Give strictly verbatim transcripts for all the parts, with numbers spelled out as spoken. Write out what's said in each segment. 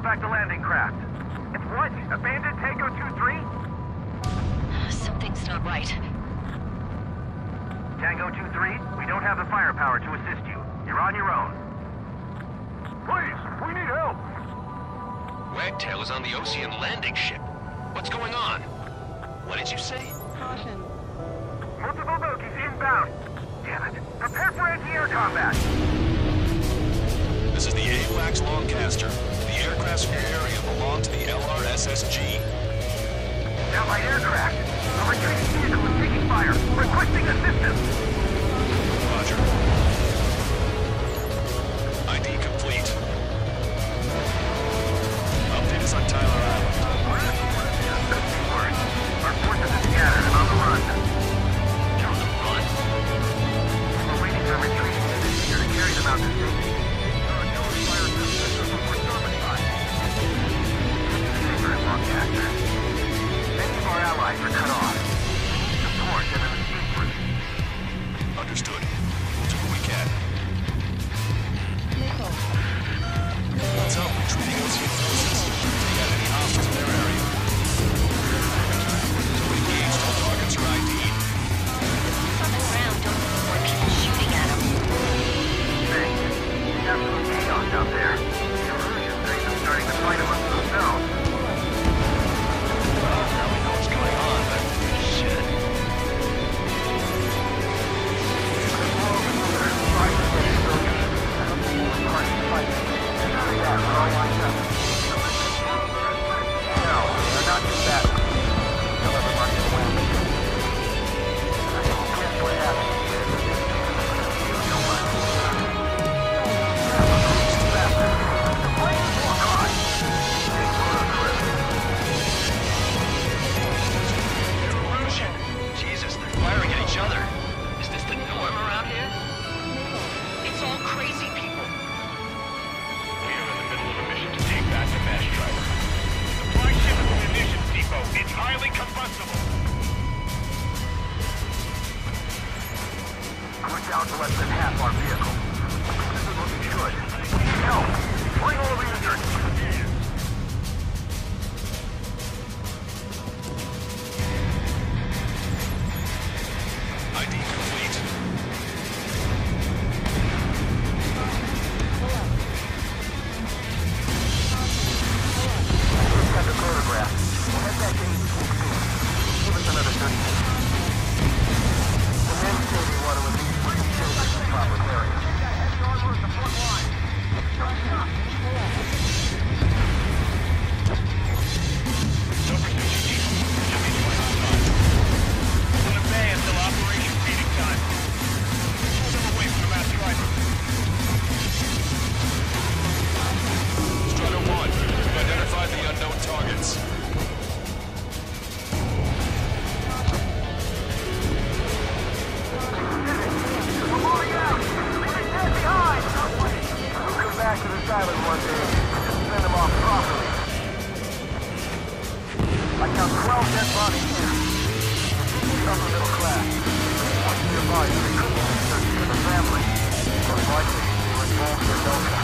back the landing craft. It's what? Abandoned Tango two three? Something's not right. Tango two three, we don't have the firepower to assist you. You're on your own. Please, we need help! Wagtail is on the Ocean landing ship. What's going on? What did you say? Caution. Multiple bogies inbound. Damn it. Prepare for anti-air combat. This is the AWACS Longcaster. The aircraft's area belong to the L R S S G. Allied aircraft. A retreating vehicle is taking fire. Requesting assistance. Roger. I D complete. Update is on Tyler Island. Our forces are scattered and on the run. On the run? We're waiting for retreating units here to carry them out to safety. There are no fire systems before Stormicide. Safer at Longcaster. Many of our allies are cut off. Support and an escape route. Understood. We'll do what we can. Let's help retreating Ocean forces. Take out any hostiles in their area. So engaged, all targets are I D'd. On the ground, don't see more people shooting at them. Thanks. Absolute chaos out there. The illusion things are starting to fight amongst themselves. Well, now we know what's going on, but shit. Jesus, they're firing at each other. Is this the norm around here? It's all crazy people. We are in the middle of a mission to take back the Mesh Driver. Supply ship at the munitions depot. It's highly combustible. We're down to less than half our vehicle. This is looking good. We need help. Bring all the units. I D complete. Got the photograph. We'll head back in soon. Give us another thirty minutes. The men say they want to release three children in the proper area. Heavy armor at the front line. Don't stop. Silver Sushi Diesel. Should be twenty-five. Still in bay until operation feeding time. Pull them away from the mass driver. Strider one, we've identified the unknown targets. We're moving out! We're dead behind! We'll come back to this island one day and send them off properly. I count twelve dead bodies here. Upper middle class. Once nearby, they couldn't even search for the family. Most likely, they were involved in Delta.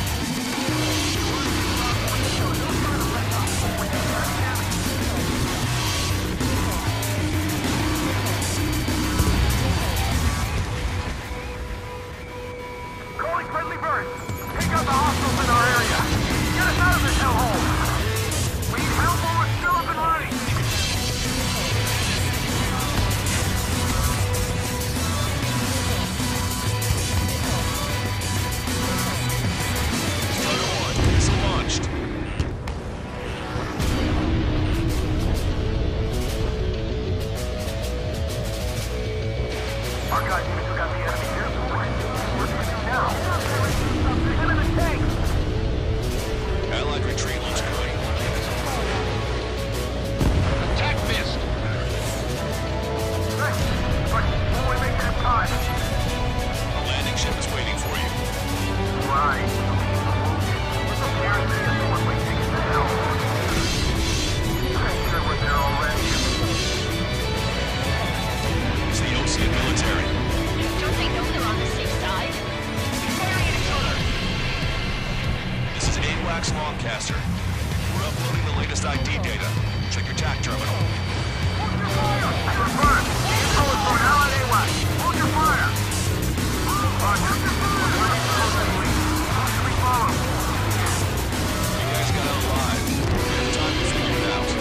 Calling friendly birds. Take out the hostiles in our area. Get us out of this hellhole. We need help while we're still up and running. Strider one, missile launched. Our guys even took out the enemy air support. What do we do now? There's enemy tanks. Allied retreat looks good. Attack missed. Thanks. But when we make it in time. A landing ship is waiting for you. Right. What's up here? This is one way ticket to hell. I'm sure we're there already. It's the Ocean military. Don't they faster. We're uploading the latest I D data. Check your T A C terminal. Confirmed. The info is going L N A west. Hold your fire. Roger. Who should we follow? You guys got out alive. We have time to figure it out.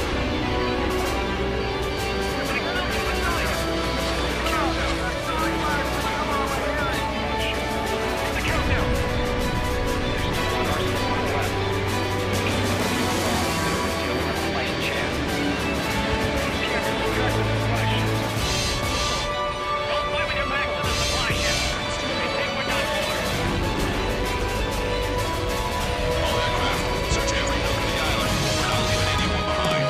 All aircraft, search every nook of the island. We're not leaving anyone behind.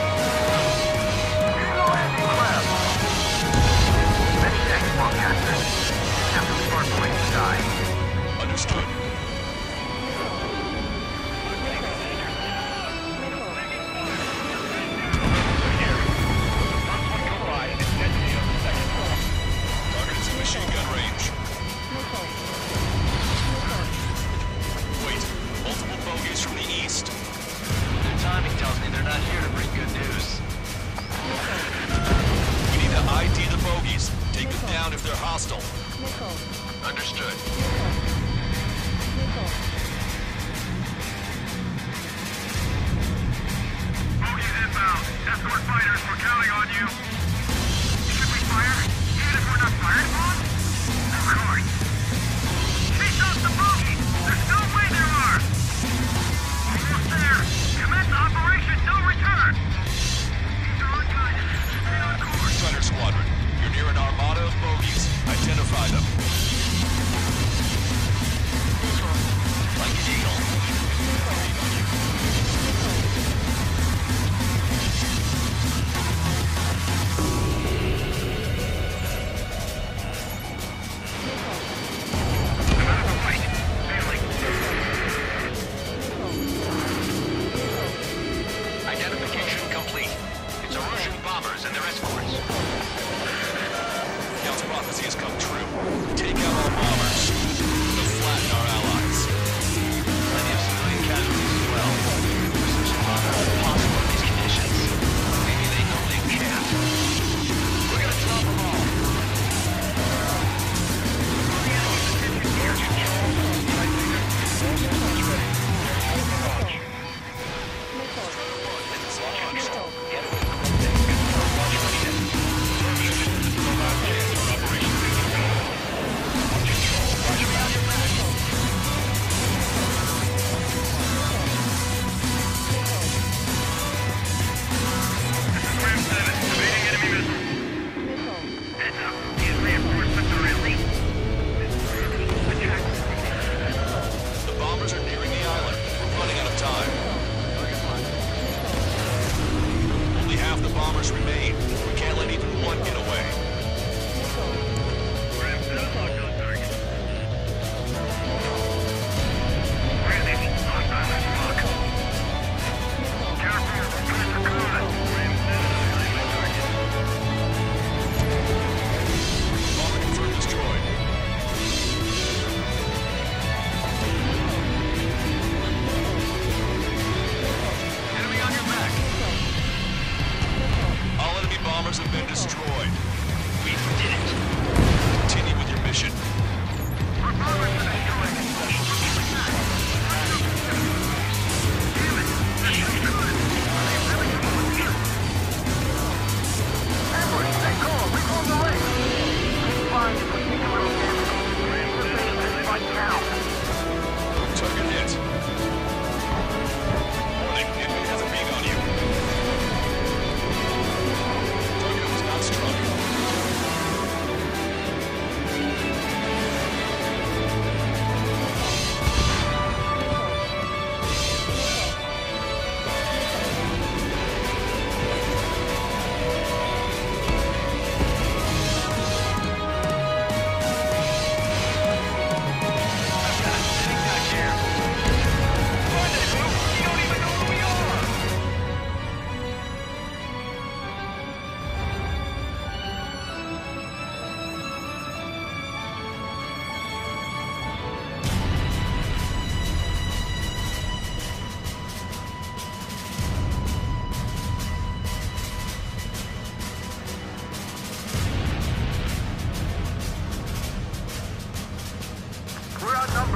Landing clear. Many thanks, Broadcaster. Captain Sparkle to die. Understood. Target is in machine gun range. Wait, multiple bogeys from the east. Their timing tells me they're not here to bring good news. We need to I D the bogeys. Take them down if they're hostile. Understood. Bogies inbound. Escort fighters, we're counting on you. Should we fire? Even if we're not fired upon? Of course. Chase out the bogies! There's no way there are! Almost there. Commence Operation No Return. These are unguided. Stay on course. Strider Squadron, you're near an armada of bogeys. Identify them. Like an eagle.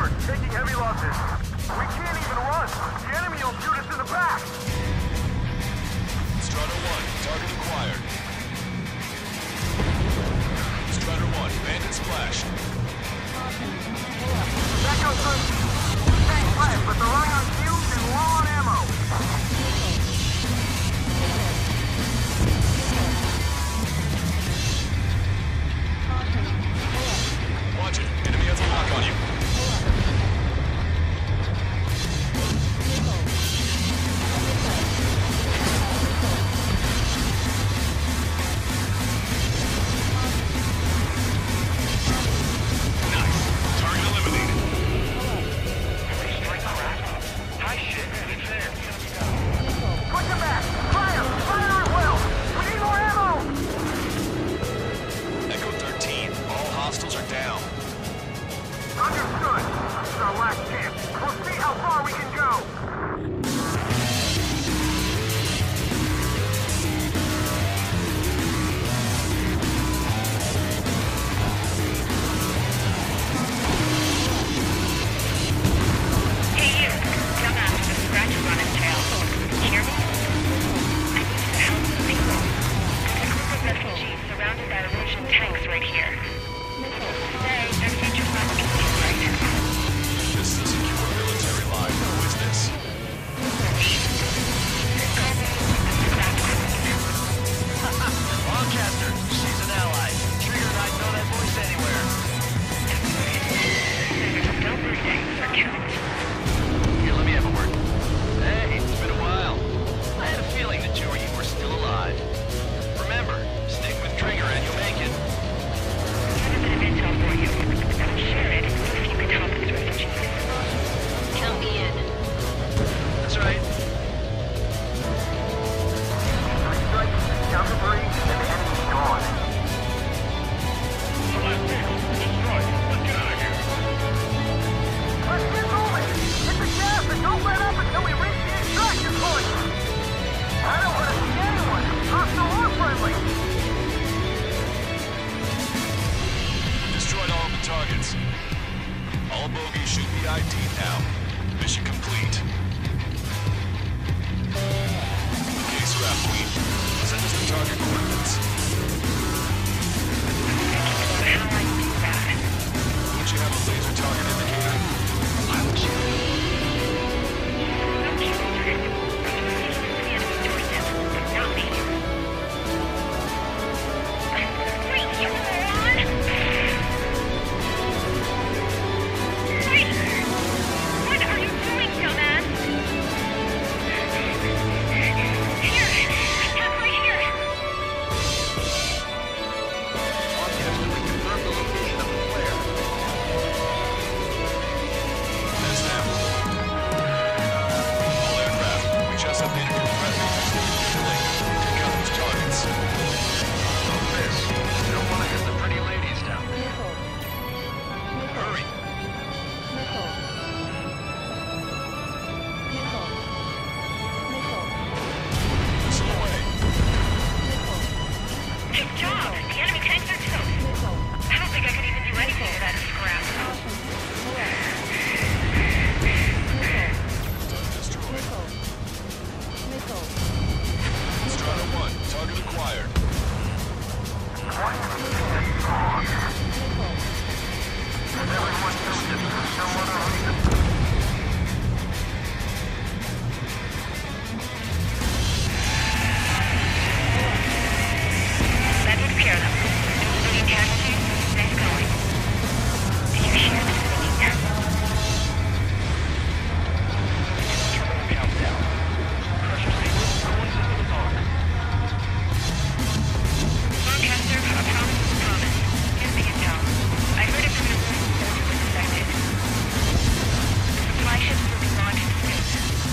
forward, taking heavy losses. We can't even run. The enemy will shoot us in the back. Strider one, target acquired. Strider one, bandit splashed. That goes through. Staying flat, but they're running on fumes and low on ammo. Watch it. Enemy has a lock on you. Nice. Target eliminated. Strike crack. High shit. It's there. Push them back. Fire! Fire as well! We need more ammo! Echo thirteen, all hostiles are down. Understood. This is our last chance. We'll see how far we can go. Hey you, dumbass with a scratches on his tail. Hear me? I need you to help some people. There's a group of refugees surrounded by Russian tanks right here. Today, their future's not looking good right now. This is a secure military line. Who is this? Lancaster, she's an ally. Trigger and I know that voice anywhere. Don't worry, thanks for count. Here, let me have a word. Hey, it's been a while. I had a feeling the two of you were still alive. Remember, stick with Trigger and you'll make it. I have a bit of intel for you. I'll share it if you can help these refugees. Count me in. That's right. Three strikes, down to three, and the enemy's gone. Let's get moving! Hit the gas and don't let up until we reach the extraction point! I don't want to see anyone, hostile or friendly! Destroyed all of the targets. All bogies should be I D'd now. Mission complete. Okay, Scrap Queen. Send us the target coordinates. How do I do that? Don't you have a laser target indicator? I will shoot. Don't you worry. The enemy doorstep, but not me. Wait, you moron! Wait! What are you doing, dumbass? Here! I'm right here! Lancaster, we confirmed the location of the flare. That's them. All aircraft, we just updated your threat matrix. Link, take out those targets. Don't miss. You don't want to hit the pretty ladies down there. Hurry. Missile away. Good job! The enemy tanks are toast. I don't think I could even do anything to that scrap. Destroyed. Strider one, target acquired. That takes care of them. Any casualties? Nice going. Did you hear the singing? Countdown. Pressure signal, no one systems on. Lancaster, a promise is a promise. Here's the intel. I heard it from the room soldier was affected. The supply ships will be launched in space.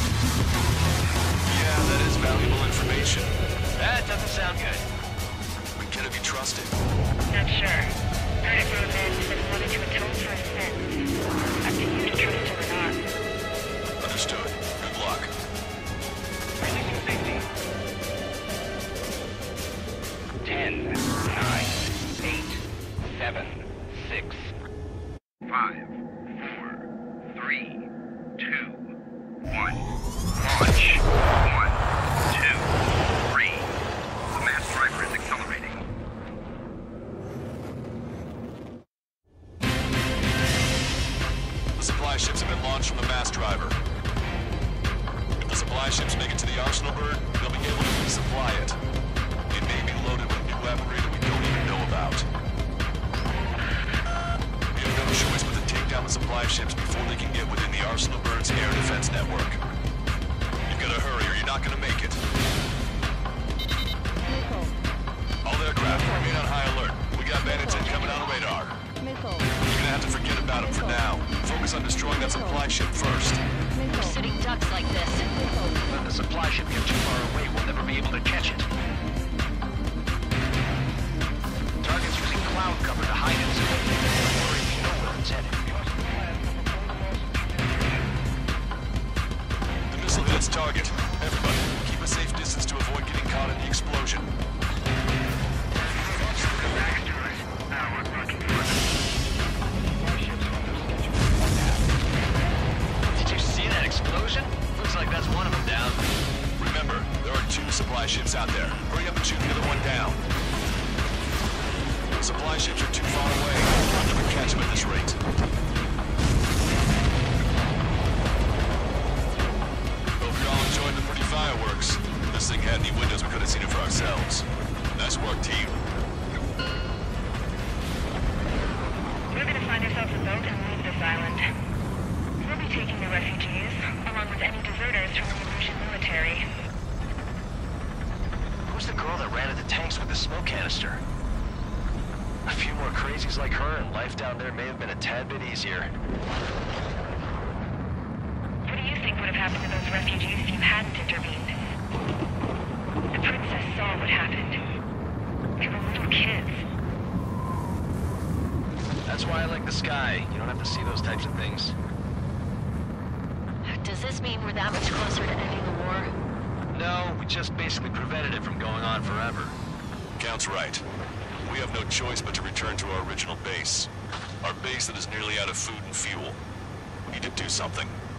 Yeah, that is valuable information. That doesn't sound good. But can it be trusted? Not sure. Heard it from a man who said he wanted to atone for his sins. Up to you to trust him or not. Understood. Good luck. Releasing safety. Ten, nine, eight, seven, six, five, four, one. Launch. One, two, three. The mass driver is accelerating. The supply ships have been launched from the mass driver. If the supply ships make it to the Arsenal bird, they'll be able to resupply it. It may be loaded with new weaponry that we don't even know about. We have no choice but to take down the supply ships before they can get within the Arsenal bird's air defense network. You've got to hurry or you're not going to make it. Missile. All aircraft, remain on high alert. We got bandits incoming on the radar. Missile. You're gonna have to forget about them for now. Focus on destroying that supply ship first. Missile. Sitting ducks like this. Let the supply ship get too far away, we'll never be able to catch it. Target's using cloud cover to hide it, so don't worry, we know where it's headed. The missile hit its target. Everybody, keep a safe distance to avoid getting caught in the explosion. Did you see that explosion? Looks like that's one of them down. Remember, there are two supply ships out there. Hurry up and shoot the other one down. Supply ships are too far away. We'll never catch them at this rate. Hope you all enjoyed the pretty fireworks. If this thing had any windows, we could have seen it for ourselves. Nice work, team. We're gonna find ourselves a boat and leave this island. We'll be taking the refugees, along with any deserters from the Illusion military. Who's the girl that ran at the tanks with the smoke canister? A few more crazies like her, and life down there may have been a tad bit easier. What do you think would have happened to those refugees if you hadn't intervened? The princess saw what happened. They were little kids. That's why I like the sky. You don't have to see those types of things. Does this mean we're that much closer to ending the war? No, we just basically prevented it from going on forever. Count's right. We have no choice but to return to our original base. Our base that is nearly out of food and fuel. We need to do something.